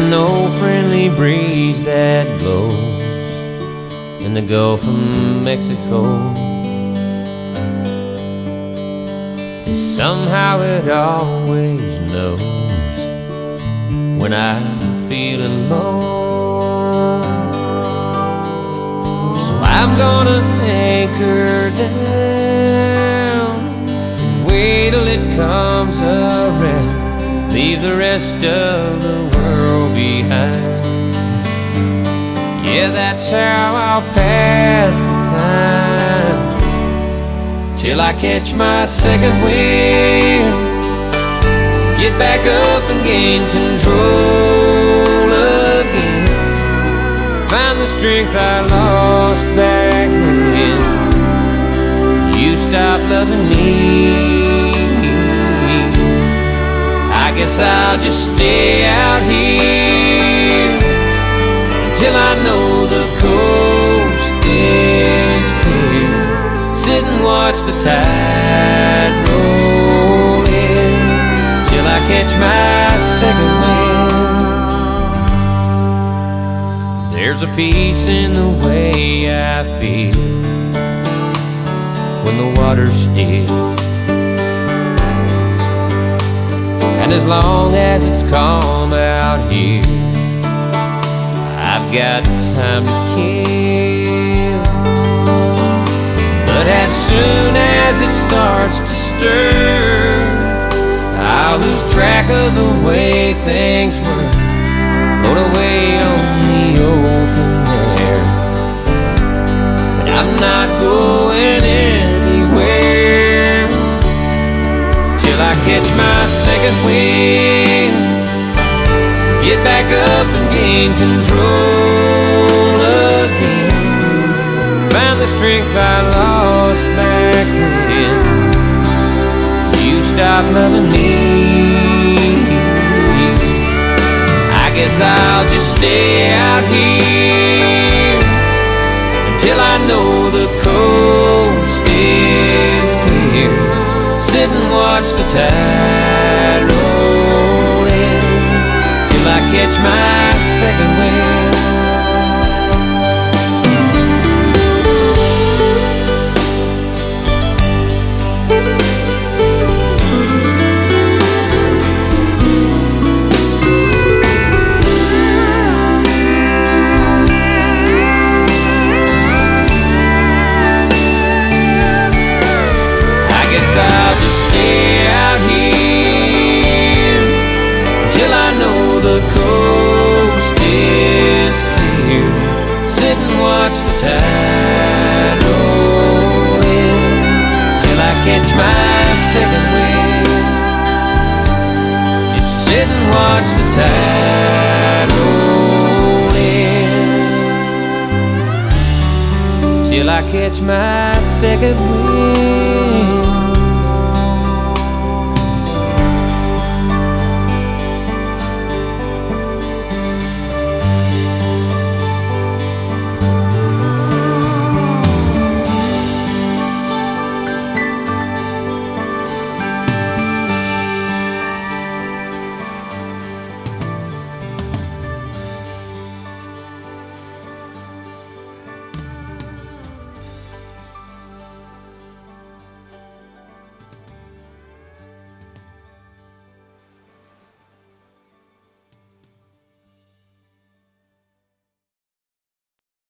an old friendly breeze that blows in the Gulf of Mexico. And somehow it always knows when I'm feeling low. So I'm gonna anchor down and wait till it comes around, leave the rest of the world behind. Yeah, that's how I'll pass the time, till I catch my second wind, get back up and gain control again, find the strength I lost back when you stopped loving me. I guess I'll just stay out here until I know the coast is clear, sit and watch the tide roll in, till I catch my second wind. There's a peace in the way I feel when the water's still, and as long as it's calm out here, I've got time to kill. But as soon as it starts to stir, I'll lose track of the way things were, float away on the open air. But I'm not going anywhere till I catch my second wind, get back up and gain control again, find the strength I lost back when you stopped loving me. I guess I'll just stay out here until I know the coast is clear, sit and watch the tide roll in, till I catch my second wind. I'll just stay out here till I know the coast is clear, sit and watch the tide roll in, till I catch my second wind. Just sit and watch the tide roll in, till I catch my second wind.